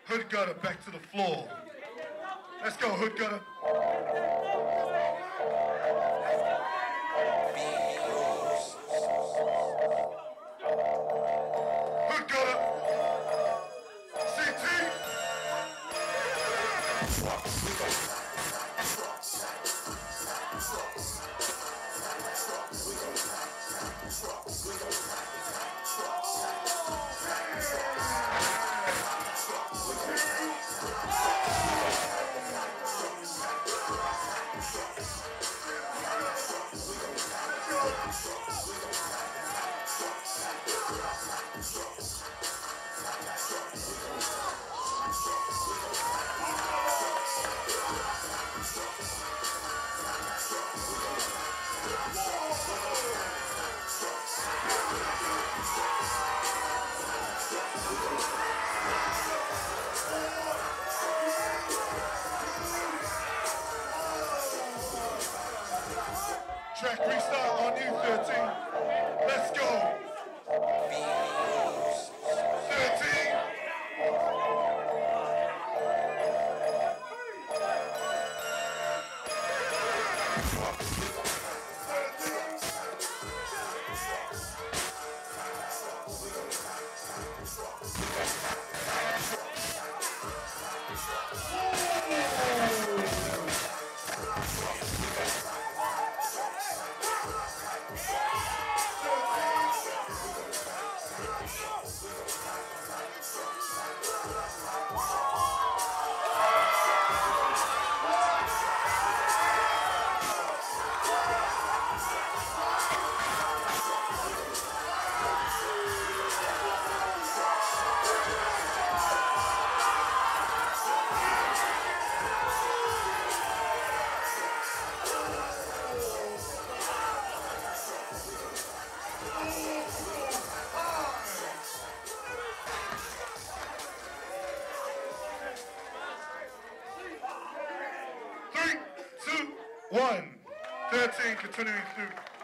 Hood Gutter back to the floor. Let's go, Hood Gutter. Hood Gutter. CT. Track restart on you, 13. Let's go. 13. Three, two, one. 13 continuing through.